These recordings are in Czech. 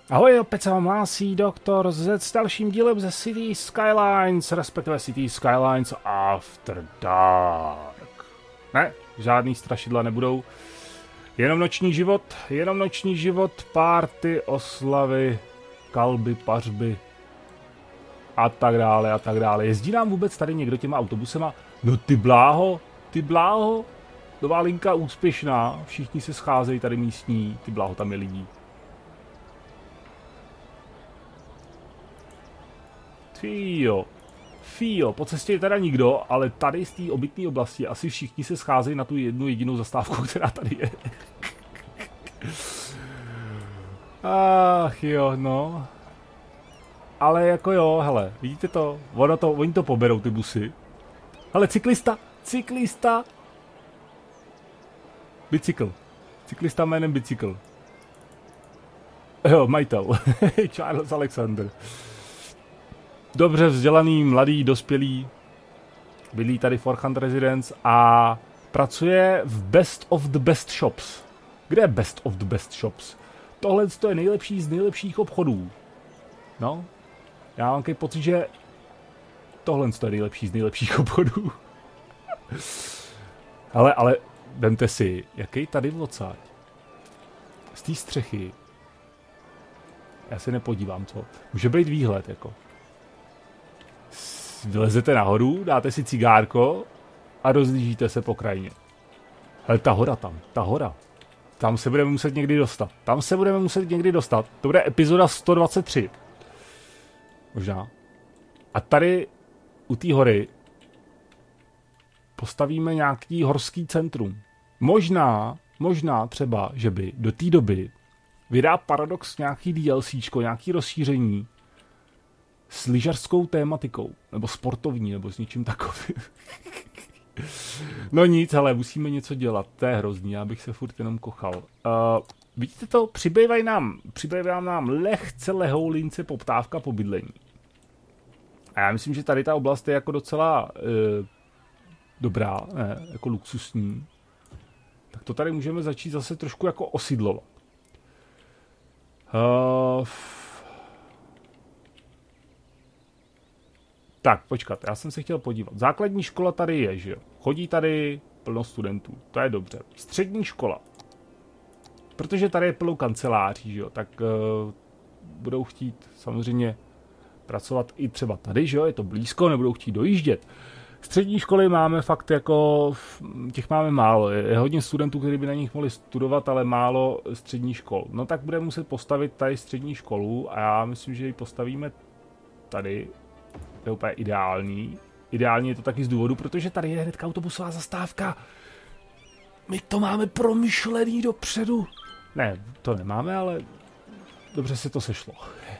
Ahoj, opět se vám hlásí Doktor Z s dalším dílem ze City Skylines, respektive City Skylines After Dark. Ne, žádný strašidla nebudou, jenom noční život, párty, oslavy, kalby, pařby a tak dále. Jezdí nám vůbec tady někdo těma autobusema? No ty bláho, nová linka úspěšná, všichni se scházejí tady místní, ty bláho, tam je lidí. Fíjo, po cestě je teda nikdo, ale tady z té obytné oblasti asi všichni se scházejí na tu jednu jedinou zastávku, která tady je. Ach jo, no. Ale jako jo, hele, vidíte to? Oni to poberou, ty busy. Hele, cyklista. Cyklista jménem bicykl. Jo, majitel. Charles Alexander. Dobře vzdělaný, mladý, dospělý, bydlí tady v Forkhand Residence a pracuje v Best of the Best Shops. Kde je Best of the Best Shops? Tohle je nejlepší z nejlepších obchodů. No, já mám takový pocit, že tohle je nejlepší z nejlepších obchodů. ale vemte si, jaký tady odsaď. Z té střechy. Já se nepodívám, co. Může být výhled, jako. Vylezete nahoru, dáte si cigárko a rozlížíte se po krajině. Hele, ta hora. Tam se budeme muset někdy dostat. To bude epizoda 123. Možná. A tady u té hory postavíme nějaký horský centrum. Možná třeba, že by do té doby vydá Paradox nějaký DLCčko, nějaký rozšíření s lyžařskou tématikou, nebo sportovní, nebo s něčím takovým. No nic, ale musíme něco dělat, to je hrozný, já bych se furt jenom kochal. Vidíte to, přibývají nám lehce lehoulince poptávka po bydlení. A já myslím, že tady ta oblast je jako docela dobrá, ne, jako luxusní. Tak to tady můžeme začít zase trošku jako osidlovat. Tak, počkat, já jsem se chtěl podívat. Základní škola tady je, že jo? Chodí tady plno studentů, to je dobře. Střední škola. Protože tady je plno kanceláří, že jo? Tak budou chtít samozřejmě pracovat i třeba tady, že jo? Je to blízko, nebudou chtít dojíždět. Střední školy máme fakt jako, těch máme málo. Je hodně studentů, kteří by na nich mohli studovat, ale málo střední škol. No tak budeme muset postavit tady střední školu a já myslím, že ji postavíme tady. To je úplně ideální. Ideální je to taky z důvodu, protože tady je hnedka autobusová zastávka. My to máme promyšlený dopředu. Ne, to nemáme, ale dobře se to sešlo.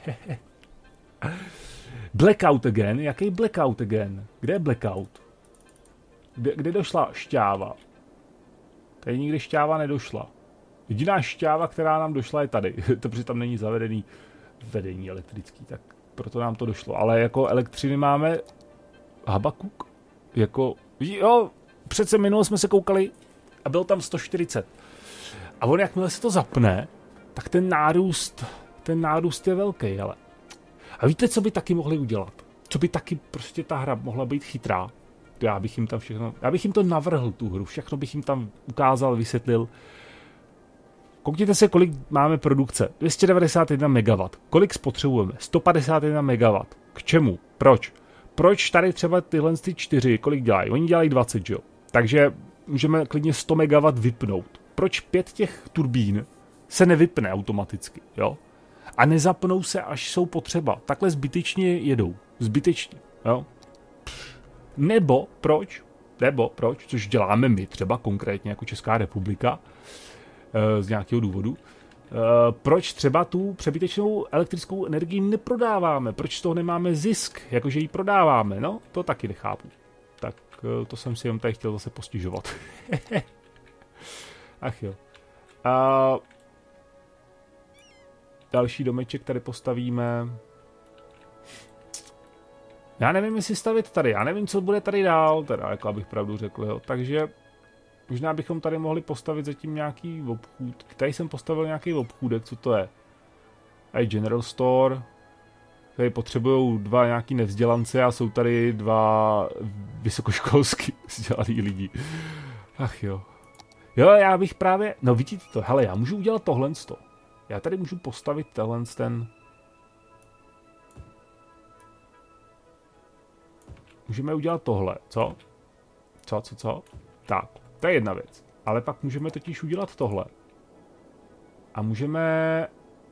Blackout again? Jaký blackout again? Kde je blackout? Kde došla šťáva? Tady nikdy šťáva nedošla. Jediná šťáva, která nám došla, je tady. Protože tam není zavedený vedení elektrický, tak proto nám to došlo. Ale jako elektřiny máme Habakuk. Jako, jo, přece minule jsme se koukali a bylo tam 140. A on jakmile se to zapne, tak ten nárůst je velký, ale. A víte, co by taky mohli udělat? Co by taky prostě ta hra mohla být chytrá? Já bych jim to navrhl, tu hru, všechno bych jim tam ukázal, vysvětlil. Koukněte se, kolik máme produkce. 291 MW. Kolik spotřebujeme? 151 MW. K čemu? Proč? Proč tady třeba tyhle 4, kolik dělají? Oni dělají 20, že jo? Takže můžeme klidně 100 MW vypnout. Proč 5 těch turbín se nevypne automaticky, jo? A nezapnou se, až jsou potřeba. Takhle zbytečně jedou. Zbytečně, jo? Nebo proč, což děláme my třeba konkrétně jako Česká republika, z nějakého důvodu, proč třeba tu přebytečnou elektrickou energii neprodáváme, proč z toho nemáme zisk, jakože ji prodáváme, no, to taky nechápu. Tak to jsem si jenom tady chtěl zase postižovat. Ach jo. Další domeček tady postavíme. Já nevím, jestli stavit tady, já nevím, co bude tady dál, teda, jako abych pravdu řekl, jo. Takže možná bychom tady mohli postavit zatím nějaký obchůd. Tady jsem postavil nějaký obchůdek, co to je? A General Store. Tady potřebují dva nějaký nevzdělance a jsou tady dva vysokoškolsky vzdělaný lidi. Ach jo. Jo, já bych právě... No vidíte to, hele, já můžu udělat tohle. Já tady můžu postavit ten... Můžeme udělat tohle, co? Co? Tak, to je jedna věc. Ale pak můžeme totiž udělat tohle. A můžeme...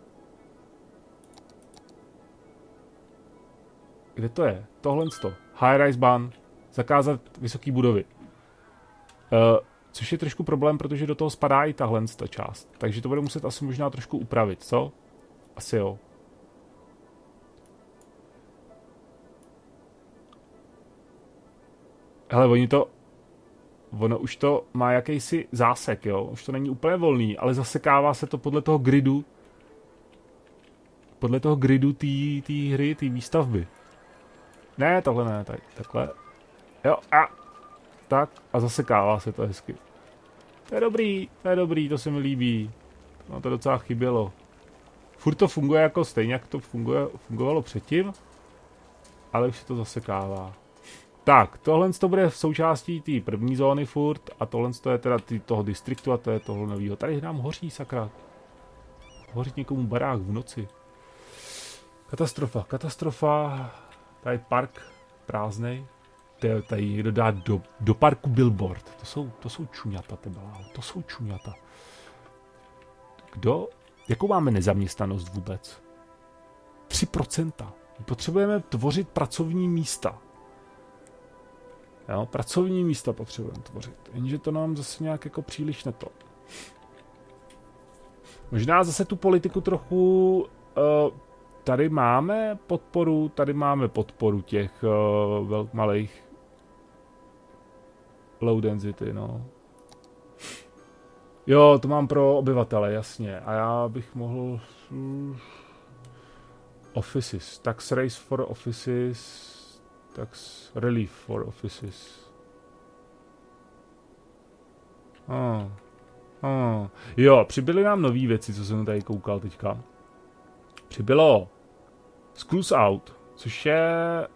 Kde to je? Tohle to. High rise ban. Zakázat vysoké budovy. Což je trošku problém, protože do toho spadá i tahle ta část. Takže to bude muset asi možná trošku upravit, co? Asi jo. Hele, ono už to má jakýsi zásek, jo? Už to není úplně volný, ale zasekává se to podle toho gridu. Podle toho gridu té hry, té výstavby. Ne, tohle ne, tady, takhle. Jo, a tak, a zasekává se to hezky. To je dobrý, to se mi líbí. No to docela chybělo. Furt to funguje jako stejně, jak to fungovalo předtím, ale už se to zasekává. Tak, tohle to bude v součástí té první zóny furt a tohle to je teda toho distriktu a to je toho novýho. Tady nám hoří, sakra. Hoří někomu barák v noci. Katastrofa. Tady park prázdnej. Tady někdo dá do parku billboard. To jsou čuňata, to jsou čuňata. Jakou máme nezaměstnanost vůbec? 3%. My potřebujeme tvořit pracovní místa. Jo, pracovní místa potřebujeme tvořit. Jenže to nám zase nějak jako příliš neto. Možná zase tu politiku trochu... tady máme podporu těch malých low density, no. Jo, to mám pro obyvatele, jasně. A já bych mohl... Offices. Tax raise for offices. Tax relief for offices. Jo, přibyly nám nové věci, co jsem tady koukal teďka. Přibylo Schools Out, což je...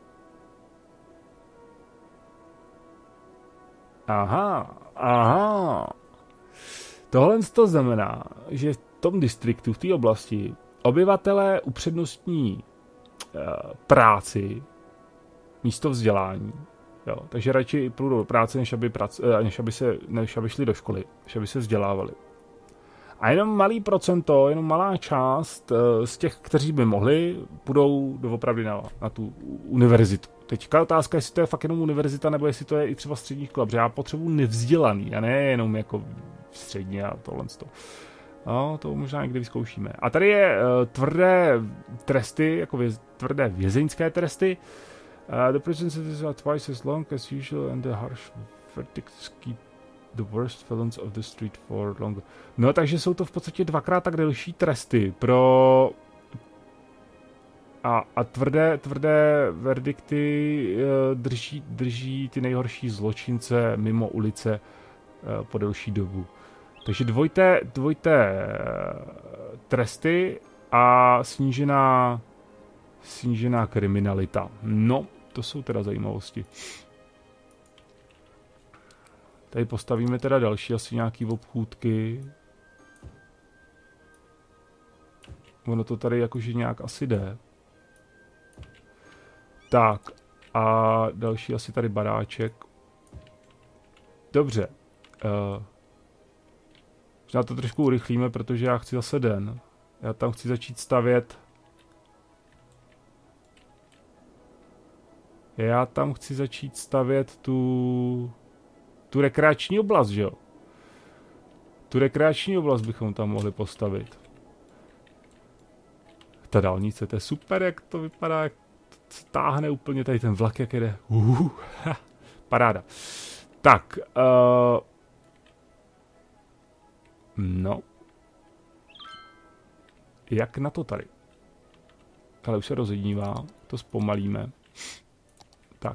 Aha. Tohle to znamená, že v tom distriktu, v té oblasti, obyvatelé upřednostní práci místo vzdělání. Jo, takže radši půjdou do práce, než aby šli do školy, než aby se vzdělávali. A jenom malý procento, jenom malá část z těch, kteří by mohli, půjdou doopravdy na tu univerzitu. Teďka otázka, jestli to je fakt jenom univerzita, nebo jestli to je i třeba střední škola, protože já potřebuji nevzdělaný, a ne jenom jako střední a tohle. No, to možná někdy vyzkoušíme. A tady je tvrdé tresty, jako tvrdé vězeňské tresty. The prison sentences are twice as long as usual and the harsh verdicts keep the worst felons of the street for longer. No, takže jsou to v podstatě dvakrát tak delší tresty pro... A tvrdé verdikty drží ty nejhorší zločince mimo ulice po delší dobu. Takže dvojité tresty a snížená kriminalita. No, to jsou teda zajímavosti. Tady postavíme teda další asi nějaký obchůdky. Ono to tady jakože nějak asi jde. Tak, a další asi tady baráček. Dobře. Možná to trošku urychlíme, protože já chci zase den. Já tam chci začít stavět. Tu rekreační oblast, že jo? Tu rekreační oblast bychom tam mohli postavit. Ta dálnice, to je super, jak to vypadá, jak se táhne úplně tady ten vlak, jak jede. Paráda. Tak, no. Jak na to tady? Ale už se rozjednívá, to zpomalíme. Tak.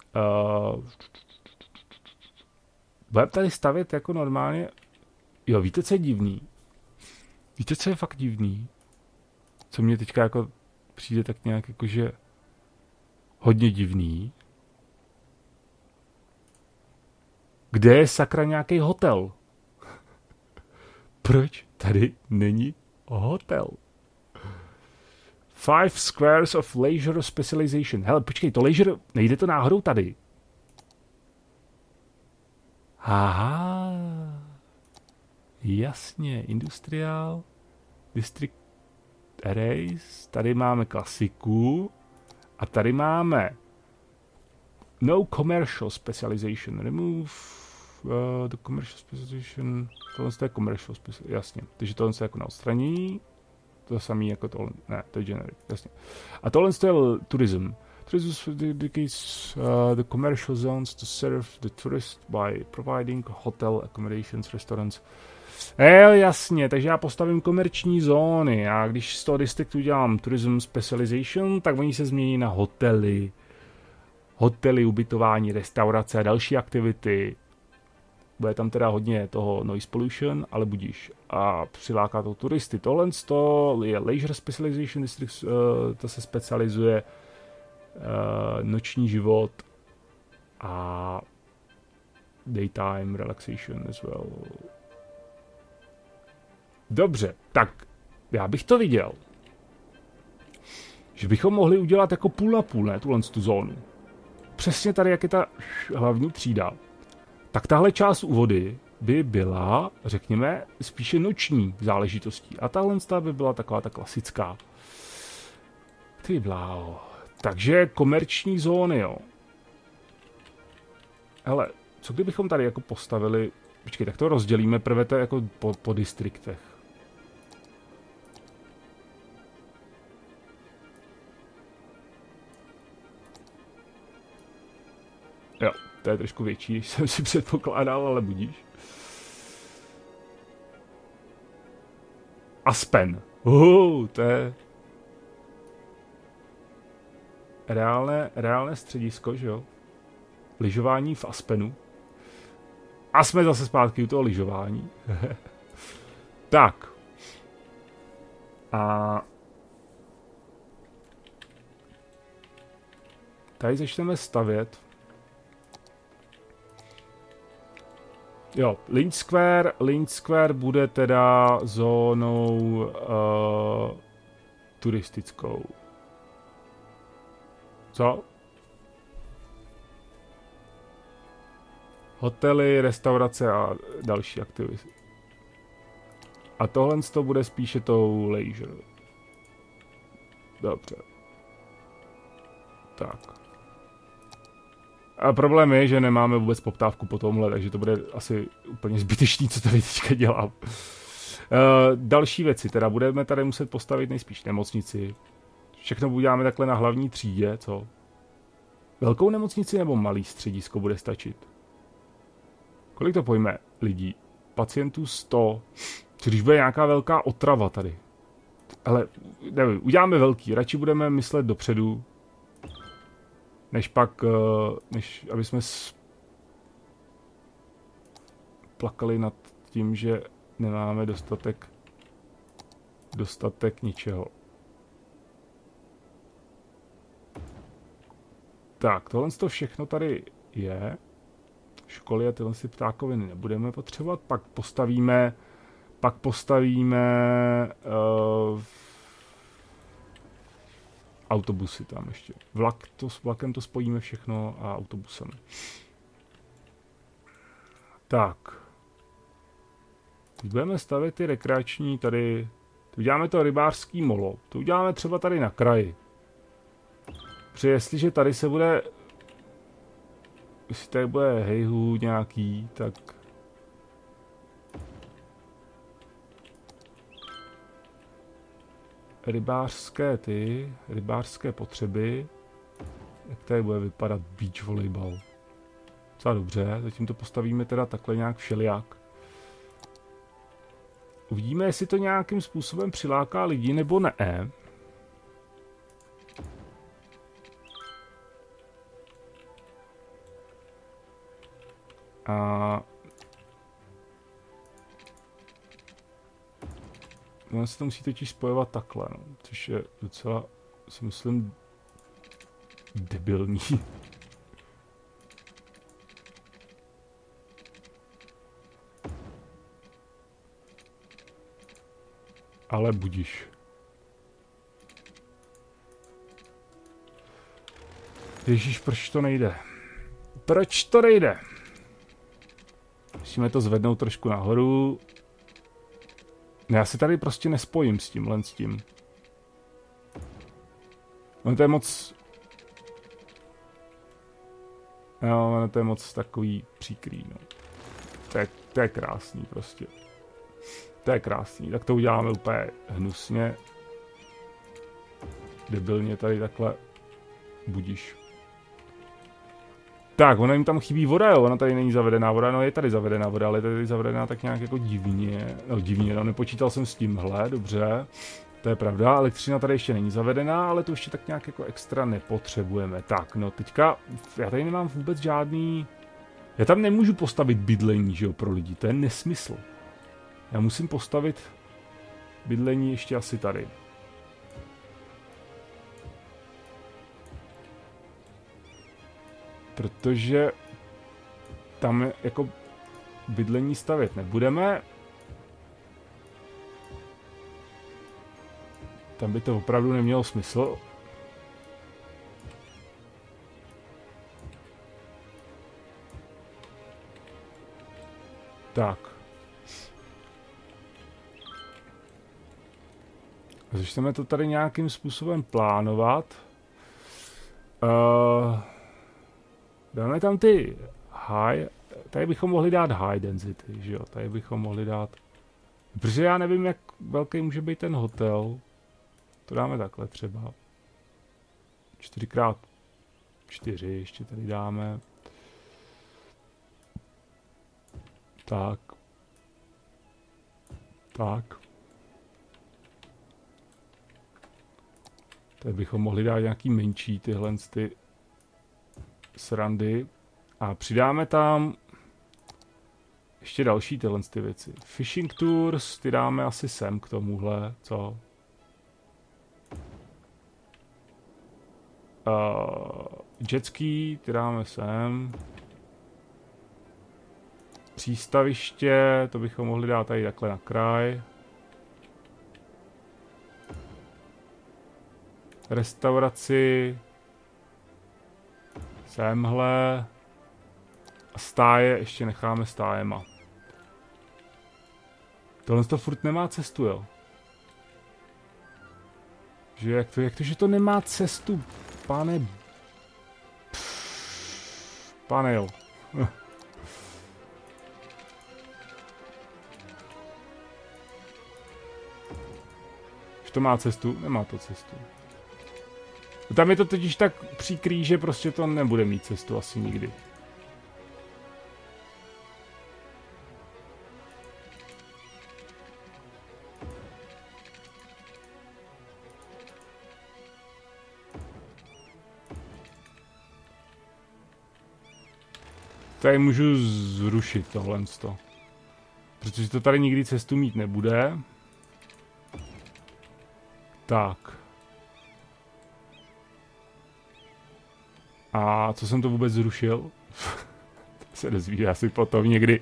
Budeme tady stavět jako normálně. Jo, víte, co je divný? Víte, co je fakt divný? co mě teďka jako přijde tak nějak jakože hodně divný. Kde je sakra nějaký hotel? Proč tady není hotel? 5 squares of leisure specialization. Hele, počkej, to leisure, nejde to náhodou tady? Aha. Jasně, industrial district arrays. Tady máme klasiku. A tady máme no commercial specialization. Remove the commercial specialization. Tohle je commercial specialization, jasně. Takže tohle je jako na odstranění. To samé jako tohle, ne, to je generic, jasně. A tohle je tourism. Tourism dedicates the commercial zones to serve the tourist by providing hotel accommodations, restaurants. Jasně, takže já postavím komerční zóny a když z toho distriktu dělám tourism specialization, tak oni se změní na hotely. Hotely, ubytování, restaurace a další aktivity. Bude tam teda hodně toho noise pollution, ale budíš. A přiláká to turisty. Tohle je leisure specialization district, to se specializuje noční život a daytime relaxation as well. Dobře, tak já bych to viděl, že bychom mohli udělat jako půl na půl, ne, tuhle tu zónu. Přesně tady, jak je ta hlavní třída. Tak tahle část úvody by byla, řekněme, spíše noční záležitostí. A tahle by byla taková ta klasická. Ty bláho. Takže komerční zóny, jo. Hele, co kdybychom tady jako postavili... Počkej, tak to rozdělíme prvé to jako po distriktech. Jo, to je trošku větší, než jsem si předpokládal, ale budíš. Aspen. To je... Reálné středisko, že jo? Lyžování v Aspenu. A jsme zase zpátky u toho lyžování. Tak. A... Tady začneme stavět. Jo, Lynch Square bude teda zónou turistickou. Co? Hotely, restaurace a další aktivity. A tohle to bude spíše tou leisure. Dobře. Tak. A problém je, že nemáme vůbec poptávku po tomhle, takže to bude asi úplně zbytečný, co tady teďka dělám. Další věci, teda budeme tady muset postavit nejspíš nemocnici. Všechno uděláme takhle na hlavní třídě, co? Velkou nemocnici nebo malý středisko bude stačit? Kolik to pojme lidí? Pacientů 100. Když bude nějaká velká otrava tady. Ale nevím, uděláme velký, radši budeme myslet dopředu, než pak, než aby jsme plakali nad tím, že nemáme dostatek ničeho. Tak, tohle to všechno tady je. Školy a tyhle si ptákoviny nebudeme potřebovat. Pak postavíme autobusy tam ještě. Vlakem to spojíme všechno a autobusem. Tak. Teď budeme stavět ty rekreační tady. Uděláme to rybářský molo. To uděláme třeba tady na kraji. Protože jestliže tady se bude... Jestli tady bude hejhu nějaký, tak... Rybářské potřeby. Jak tady bude vypadat beach volejbal? Docela dobře, zatím to postavíme teda takhle nějak všelijak. Uvidíme, jestli to nějakým způsobem přiláká lidi nebo ne. A Ono se to musí totiž spojovat takhle, no, což je docela, si myslím, debilní. Ale budiš. Ježíš, proč to nejde? Proč to nejde? Musíme to zvednout trošku nahoru. Já se tady prostě nespojím s tímhle s tím. No to je moc... No, to je moc takový příkrý, no. To je krásný prostě. To je krásný, tak to uděláme úplně hnusně. Debilně tady takhle. Budiš. Tak, ono jim tam chybí voda, jo, ona tady není zavedená voda, no je tady zavedená voda, ale je tady zavedená tak nějak jako divně. No divně, no nepočítal jsem s tímhle, dobře. To je pravda, elektřina tady ještě není zavedená, ale to ještě tak nějak jako extra nepotřebujeme. Tak, no teďka, já tady nemám vůbec žádný... Já tam nemůžu postavit bydlení, že jo, pro lidi, to je nesmysl. Já musím postavit bydlení ještě asi tady. Protože tam jako bydlení stavět nebudeme. Tam by to opravdu nemělo smysl. Tak. Začneme to tady nějakým způsobem plánovat. Dáme tam ty high. Tady bychom mohli dát high density, že jo? Tady bychom mohli dát... Protože já nevím, jak velký může být ten hotel. To dáme takhle třeba. 4x4 ještě tady dáme. Tak. Tak. Tady bychom mohli dát nějaký menší tyhle ty srandy. A přidáme tam ještě další tyhle ty věci. Fishing tours, ty dáme asi sem k tomuhle, co? Jetski, ty dáme sem. Přístaviště, to bychom mohli dát tady takhle na kraj. Restauraci. Semhle. A stáje ještě necháme stájema. Tohle to furt nemá cestu, jo. Že jak to, že to nemá cestu, pane... Pane jo. Že to má cestu? Nemá to cestu. Tam je to totiž tak příkrý, že prostě to nebude mít cestu asi nikdy. Tady můžu zrušit tohle. Protože to tady nikdy cestu mít nebude. Tak. A co jsem to vůbec zrušil? To se dozví asi potom někdy.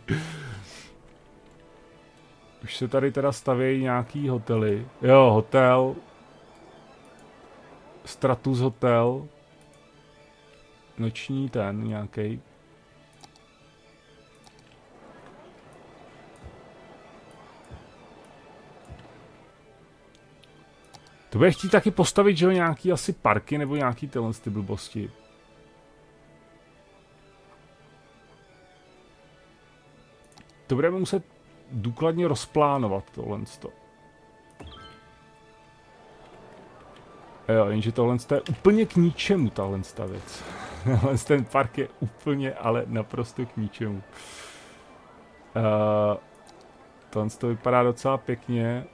Už se tady teda stavějí nějaký hotely. Jo, hotel. Stratus hotel. Noční ten nějaký. To bude chtít taky postavit, že jo, nějaký asi parky nebo nějaký tyhle ty blbosti. To budeme muset důkladně rozplánovat tohle. Jo, jenže tohle je úplně k ničemu, tahle věc. Ten park je úplně, ale naprosto k ničemu. Tohle to vypadá docela pěkně.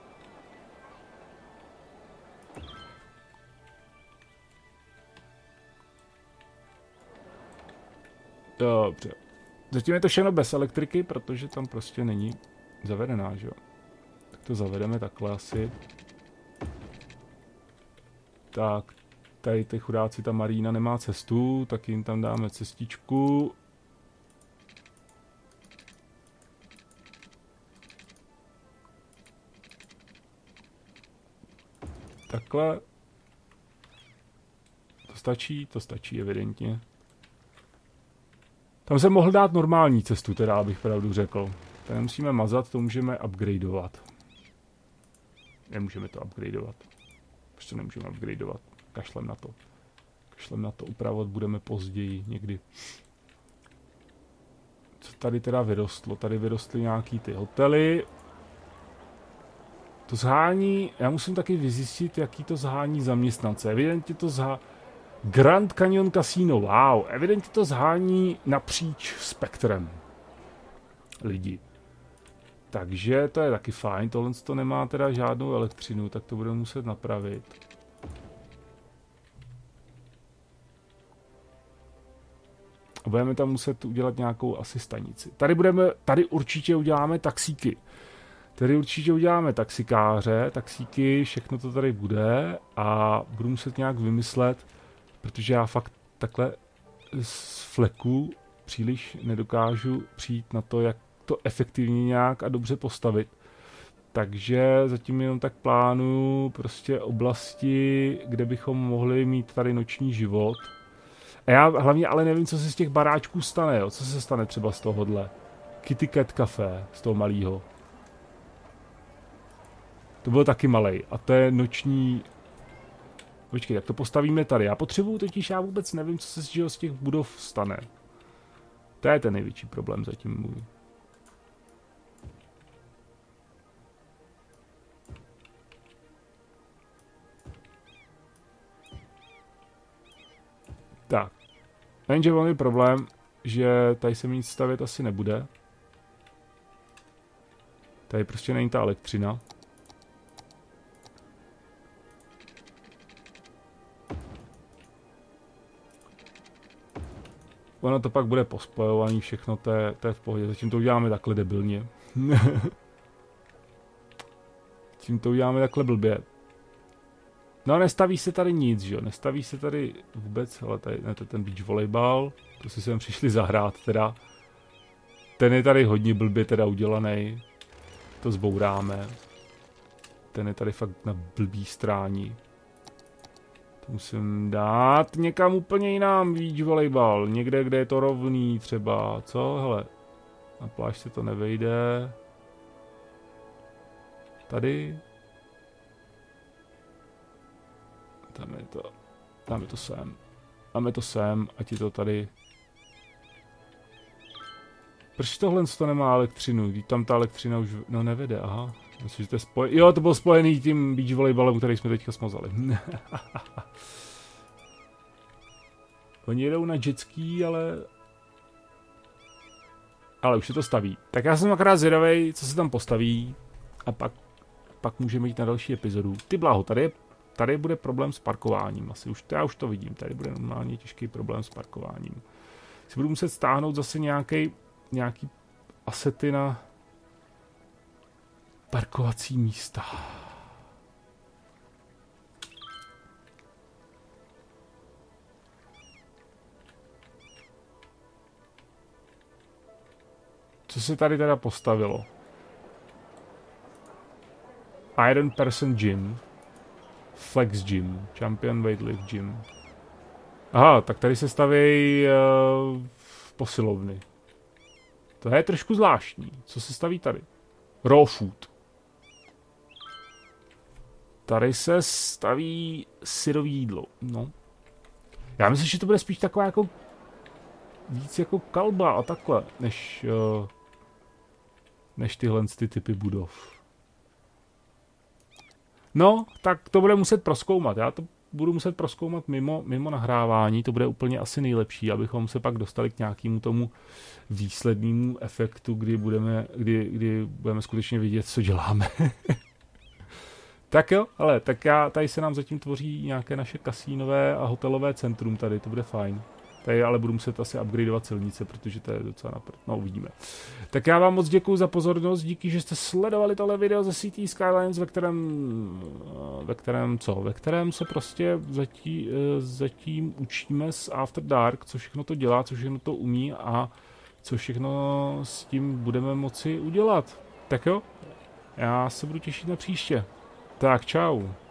Dobře. Zatím je to všechno bez elektriky, protože tam prostě není zavedená, že jo. Tak to zavedeme takhle asi. Tak, tady ty chudáci, ta Marína nemá cestu, tak jim tam dáme cestičku. Takhle. To stačí evidentně. Tam jsem mohl dát normální cestu, teda abych pravdu řekl. To nemusíme mazat, to můžeme upgradeovat. Nemůžeme to upgradeovat. Proč to nemůžeme upgradeovat? Kašlem na to. Kašlem na to, upravovat budeme později někdy. Co tady teda vyrostlo? Tady vyrostly nějaký ty hotely. To zhání, já musím taky vyzjistit, jaký to zhání zaměstnance. Evidentně to Grand Canyon Casino, wow, evidentně to zhání napříč spektrem lidí. Takže to je taky fajn, tohle to nemá teda žádnou elektřinu, tak to budeme muset napravit. A budeme tam muset udělat nějakou asi stanici. Tady určitě uděláme taxíky. Tady určitě uděláme taxikáře, taxíky, všechno to tady bude a budu muset nějak vymyslet, protože já fakt takhle z fleku příliš nedokážu přijít na to, jak to efektivně nějak a dobře postavit. Takže zatím jenom tak plánuju prostě oblasti, kde bychom mohli mít tady noční život. A já hlavně ale nevím, co se z těch baráčků stane, jo? Co se stane třeba z tohohle. Kitty Cat Café, z toho malého. To bylo taky malej. A to je noční... Počkej, jak to postavíme tady? Já potřebuju totiž, já vůbec nevím, co se z těch budov stane. To je ten největší problém zatím můj. Tak. Jenže on je problém, že tady se mi nic stavět asi nebude. Tady prostě není ta elektřina. Ono to pak bude pospojovaný všechno, to je v pohodě. Zatím to uděláme takhle debilně. Zatím to uděláme takhle blbě. No nestaví se tady nic, že jo? Nestaví se tady vůbec, ale tady, ne, to je ten beach volejbal. To si sem přišli zahrát teda. Ten je tady hodně blbě teda udělaný. To zbouráme. Ten je tady fakt na blbý strání. To musím dát někam úplně jinam, beach volejbal. Někde, kde je to rovný třeba. Co? Hele. Na pláž se to nevejde. Tady. Dáme to sem. Dáme to sem, ať je to tady. Proč tohle to nemá elektřinu? Tam ta elektřina už nevede, aha. Myslím, že to je spojený. Jo, to bylo spojený tím beach volejbalem, který jsme teďka smazali. Oni jedou na jetský, ale už se to staví. Tak já jsem akorát zvědavej, co se tam postaví. A pak můžeme jít na další epizodu. Ty bláho, tady bude problém s parkováním. Já už to vidím. Tady bude normálně těžký problém s parkováním. Si budu muset stáhnout zase nějaký asety na parkovací místa. Co se tady teda postavilo? Iron Person Gym. Flex Gym. Champion Weightlift Gym. Aha, tak tady se staví posilovny. To je trošku zvláštní. Co se staví tady? Raw food. Tady se staví syrový jídlo. No. Já myslím, že to bude spíš taková jako víc jako kalba a takhle, než tyhle ty typy budov. No, tak to bude muset prozkoumat. Já to budu muset prozkoumat mimo nahrávání. To bude úplně asi nejlepší, abychom se pak dostali k nějakému tomu výslednému efektu, kdy budeme skutečně vidět, co děláme. Tak jo, ale tak tady se nám zatím tvoří nějaké naše kasínové a hotelové centrum tady, to bude fajn. Tady ale budu muset asi upgradeovat silnice, protože to je docela napřed. No, uvidíme. Tak já vám moc děkuju za pozornost, díky, že jste sledovali tohle video ze Cities Skylines, ve kterém se prostě zatím učíme s After Dark, co všechno to dělá, co všechno to umí a co všechno s tím budeme moci udělat. Tak jo, já se budu těšit na příště. Tak čau.